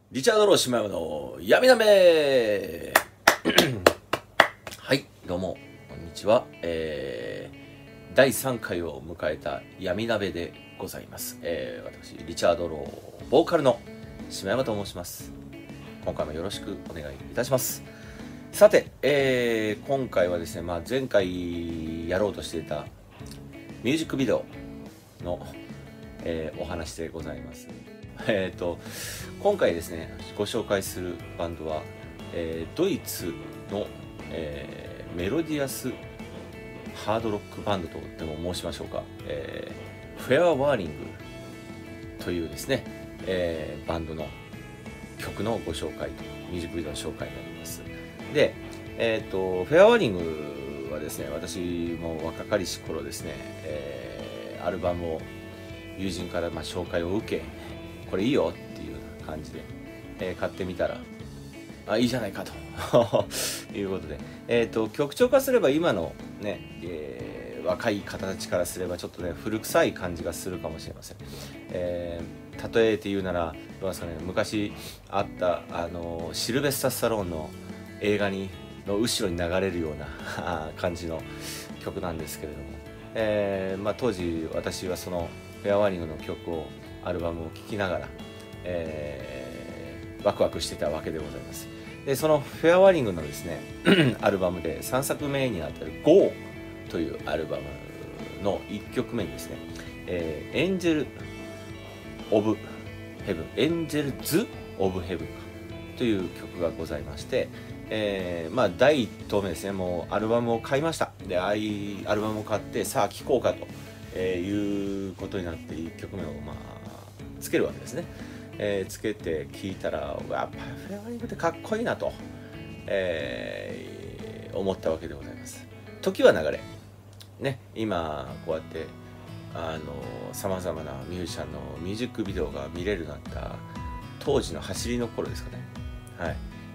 リチャード・ロー島山の闇鍋はい、どうも、こんにちは。第3回を迎えた闇鍋でございます。私、リチャード・ロー、ボーカルの島山と申します。今回もよろしくお願いいたします。さて、今回はですね、前回やろうとしていたミュージックビデオの、お話でございます。今回ですねご紹介するバンドは、ドイツの、メロディアスハードロックバンドとでも申しましょうか、フェアワーニングというですね、バンドの曲のご紹介とミュージックビデオの紹介になります。で、フェアワーニングはですね、私も若かりし頃ですね、アルバムを友人から紹介を受け、これいいよっていうような感じで、買ってみたらいいじゃないかということで、曲調化すれば今のね、若い方たちからすればちょっとね古臭い感じがするかもしれません。例えて言うならどうですかね、昔あったシルベスタ・スタローンの映画の後ろに流れるような感じの曲なんですけれども、当時私はそのフェアワーニングの曲をアルバムを聴きながら、ワクワクしてたわけでございます。でそのフェアワーニングのですねアルバムで3作目にあたる Go というアルバムの1曲目にですね、エンジェル・オブ・ヘブン、エンジェルズ・オブ・ヘブンという曲がございまして、第1投目ですね、もうアルバムを買いました。でアルバムを買ってさあ聴こうかと、いうことになって1曲目をつけるわけですね。つけて聴いたらやっぱフェアワーニングってかっこいいなと、思ったわけでございます。時は流れね、今こうやってさまざまなミュージシャンのミュージックビデオが見れるようになった当時の走りの頃ですかね。はい、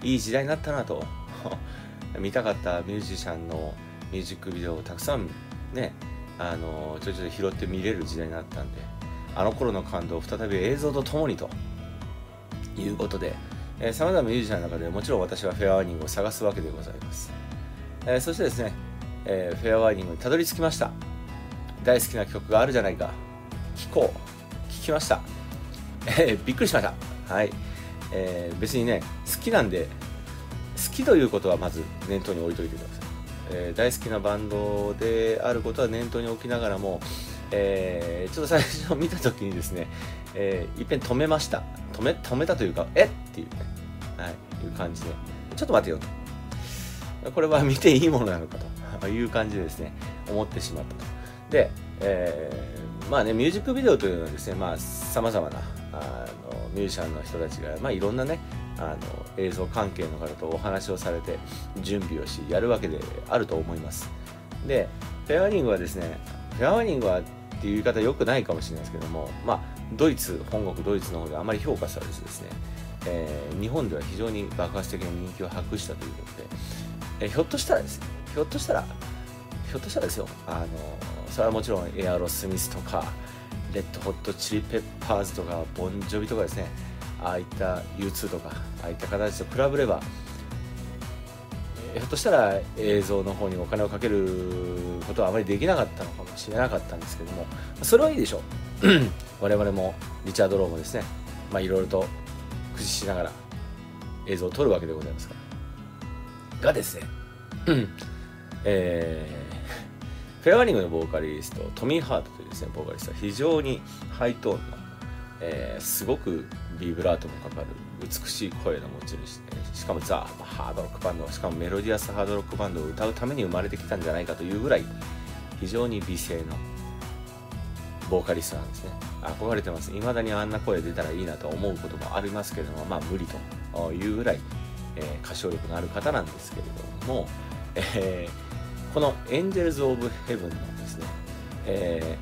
いい時代になったなと見たかったミュージシャンのミュージックビデオをたくさんね、ちょいちょい拾って見れる時代になったんで、あの頃の感動を再び映像とともにということで、さまざまなミュージシャンの中でもちろん私はフェアワーニングを探すわけでございます。そしてですね、フェアワーニングにたどり着きました。大好きな曲があるじゃないか、聴きました。びっくりしました。はい、別にね好きなんで、好きということはまず念頭に置いといてください。大好きなバンドであることは念頭に置きながらも、ちょっと最初見た時にですね、いっぺん止めました。止めたというかっていうね、いう感じで、ちょっと待てよと、これは見ていいものなのかという感じでですね思ってしまったと。で、ミュージックビデオというのはですね、さまざまなミュージシャンの人たちが、いろんなね映像関係の方とお話をされて準備をしやるわけであると思います。でフェアワーニングはですね、フェアワーニングはっていう言い方良くないかもしれないですけども、本国ドイツの方であまり評価されずですね、日本では非常に爆発的な人気を博したということで、ひょっとしたらですよ、それはもちろんエアロスミスとかレッドホットチリペッパーズとかボンジョビとかですね、ああいった U2 とかああいった形と比べれば、ひょっとしたら映像の方にお金をかけることはあまりできなかったのかもしれなかったんですけども、それはいいでしょう我々もリチャード・ローもですね、いろいろと駆使しながら映像を撮るわけでございますからがですねフェアワーニングのボーカリストトミー・ハートというですねボーカリストは非常にハイトーンの、すごくビブラートもかかる美しい声の持ち主で、しかもザ・ハードロックバンド、しかもメロディアスハードロックバンドを歌うために生まれてきたんじゃないかというぐらい非常に美声のボーカリストなんですね。憧れてます。未だにあんな声出たらいいなと思うこともありますけれども、無理というぐらい、歌唱力のある方なんですけれども、このエンジェルズ・オブ・ヘブンのですね、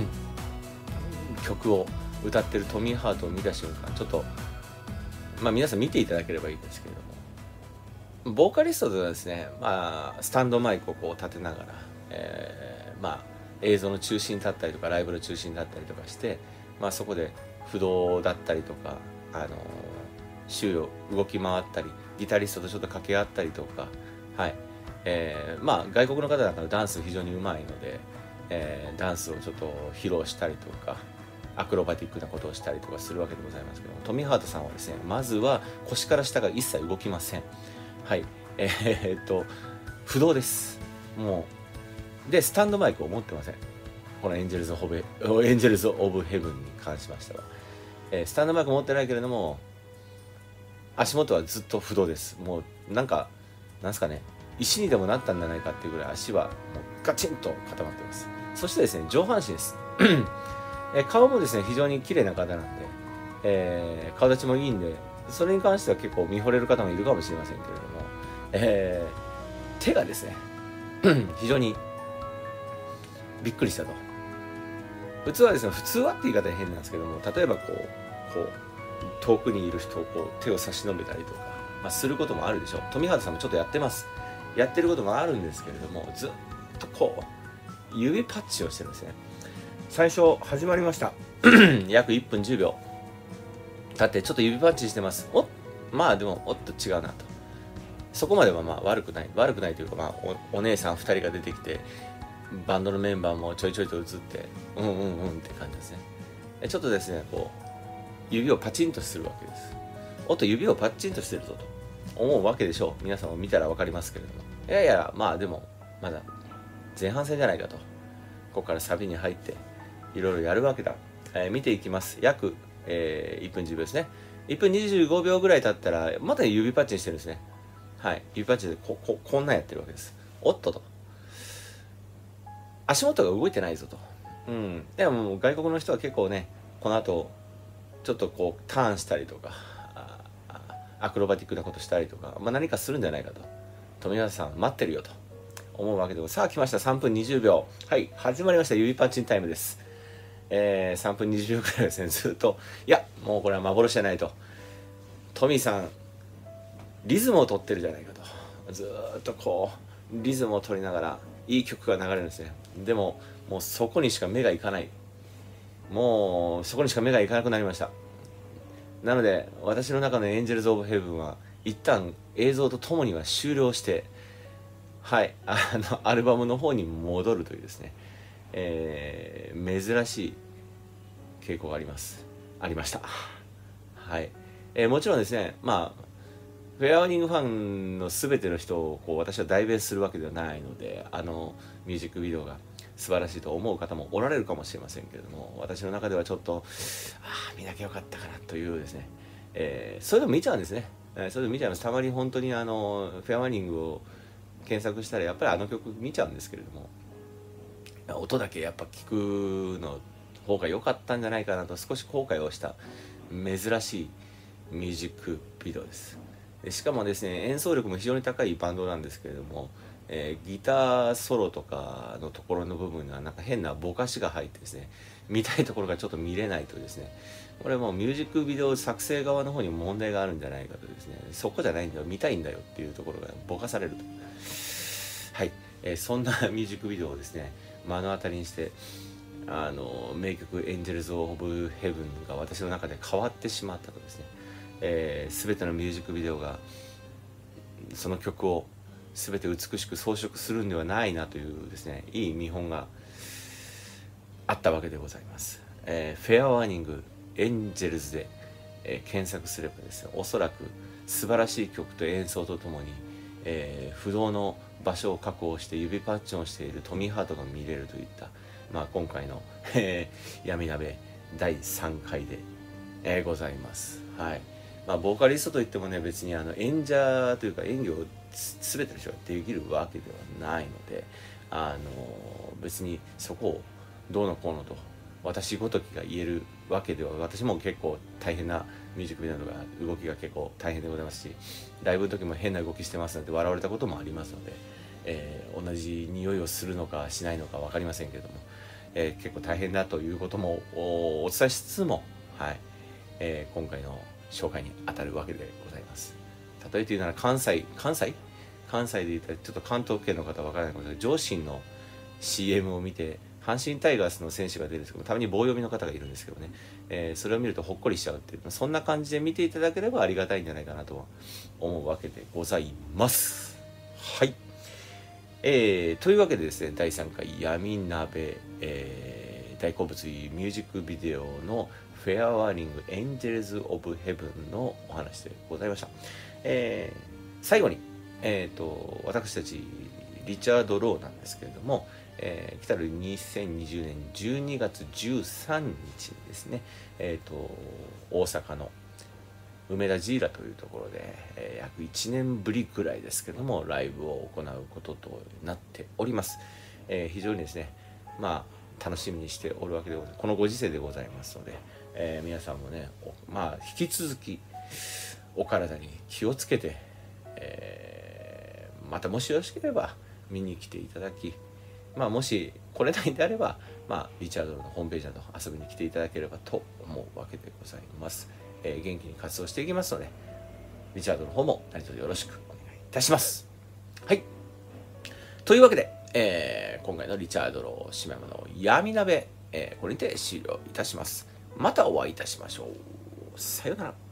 曲を歌ってるトミー・ハートを見た瞬間、ちょっと皆さん見ていただければいいんですけれども、ボーカリストではですね、スタンドマイクをこう立てながら、映像の中心に立ったりとかライブの中心に立ったりとかして、そこで不動だったりとか周囲を動き回ったり、ギタリストとちょっと掛け合ったりとか、はい、まあ外国の方だからダンス非常にうまいので、ダンスをちょっと披露したりとか、アクロバティックなことをしたりとかするわけでございますけども、トミー・ハートさんはですね、まずは腰から下が一切動きません。はい、不動です。もうでスタンドマイクを持ってません。このエンジェルズ・オブ・ヘブンに関しましては、スタンドマイク持ってないけれども、足元はずっと不動です。もうなんすかね、石にでもなったんじゃないかっていうぐらい足はもうガチンと固まっています。そしてですね、上半身です顔もですね非常に綺麗な方なんで、顔立ちもいいんで、それに関しては結構見惚れる方もいるかもしれませんけれども、手がですね非常にびっくりしたと。普通はですね、普通はって言い方は変なんですけども、例えばこう遠くにいる人を手を差し伸べたりとか、することもあるでしょう。富原さんもちょっとやってることもあるんですけれども、ずっと指パッチをしてるんですね。最初始まりました約1分10秒経ってちょっと指パッチしてます。でもおっと違うなと。そこまでは悪くないというか、お姉さん2人が出てきて、バンドのメンバーもちょいちょいと映って、って感じですね。ちょっとですね、指をパチンとするわけです。指をパチンとしてるぞと思うわけでしょう。皆さんも見たら分かりますけれども、でもまだ前半戦じゃないかと。ここからサビに入っていろいろやるわけだ。見ていきます。約、1分10秒ですね。1分25秒ぐらい経ったらまた指パッチンしてるんですね。はい、指パッチンでこんなんやってるわけです。おっとと、足元が動いてないぞと。でも外国の人は結構ね、この後ちょっとターンしたりとか、アクロバティックなことしたりとか、何かするんじゃないかと。富永さん待ってるよと思うわけでも、さあ来ました。3分20秒、はい、始まりました。指パッチンタイムです。3分20秒くらいですね、ずっと。いやもうこれは幻じゃないと。トミーさんリズムを取ってるじゃないかと。ずっとリズムを取りながらいい曲が流れるんですね。でももうそこにしか目がいかない。もうそこにしか目がいかなくなりました。なので私の中のエンジェルズ・オブ・ヘブンは一旦映像とともには終了して、はい、アルバムの方に戻るというですね、珍しい傾向がありました。はい、もちろんですね、フェアウォーニングファンの全ての人を私は代弁するわけではないので、ミュージックビデオが素晴らしいと思う方もおられるかもしれませんけれども、私の中ではちょっと見なきゃよかったかなというですね、それでも見ちゃうんですね。それでも見ちゃいます。たまに本当にフェアウォーニングを検索したらやっぱり曲見ちゃうんですけれども、音だけやっぱ聞くの方が良かったんじゃないかなと少し後悔をした珍しいミュージックビデオです。しかもですね、演奏力も非常に高いバンドなんですけれども、ギターソロとかのところの部分にはなんか変なぼかしが入ってですね、見たいところがちょっと見れないとですね、これもうミュージックビデオ作成側の方に問題があるんじゃないかとですね、そこじゃないんだよ、見たいんだよっていうところがぼかされると。はい、そんなミュージックビデオをですね目の当たりにして、名曲「エンジェルズ・オブ・ヘブン」が私の中で変わってしまったとですね、全てのミュージックビデオがその曲を全て美しく装飾するんではないなというですね、いい見本があったわけでございます。フェアワーニングエンジェルズで、検索すればですね、おそらく素晴らしい曲と演奏とともに、不動の場所を確保して指パッチンをしているトミー・ハートが見れるといった、今回の闇鍋第3回で、ございます。はい。ボーカリストといってもね、別に演者というか演技を全ての人ができるわけではないので、別にそこをどうのこうのと私ごときが言えるわけでは、私も結構大変なミュージックビデオとか動きが結構大変でございますし、ライブの時も変な動きしてますので笑われたこともありますので、同じ匂いをするのかしないのか分かりませんけれども、結構大変だということもお伝えしつつも、はい、今回の紹介に当たるわけでございます。例えて言うなら関西で言ったらちょっと関東圏の方は分からないかもしれない、上信の CM を見て阪神タイガースの選手が出るんですけど、たまに棒読みの方がいるんですけどね、それを見るとほっこりしちゃうっていう、そんな感じで見ていただければありがたいんじゃないかなと思うわけでございます。はい。というわけでですね、第3回闇鍋、大好物ミュージックビデオのフェアワーニングエンジェルズ・オブ・ヘブンのお話でございました。最後に、私たちリチャード・ローなんですけれども、来たる2020年12月13日にですね、大阪の梅田ジーラというところで、約1年ぶりくらいですけどもライブを行うこととなっております。非常にですね、楽しみにしておるわけでございます。このご時世でございますので、皆さんもね、引き続きお体に気をつけて、またもしよろしければ見に来ていただき、もし来れないんであれば、リチャードのホームページなど遊びに来ていただければと思うわけでございます。元気に活動していきますので、リチャードの方も何卒よろしくお願いいたします。はい。というわけで、今回のリチャードの島山の闇鍋、これにて終了いたします。またお会いいたしましょう。さようなら。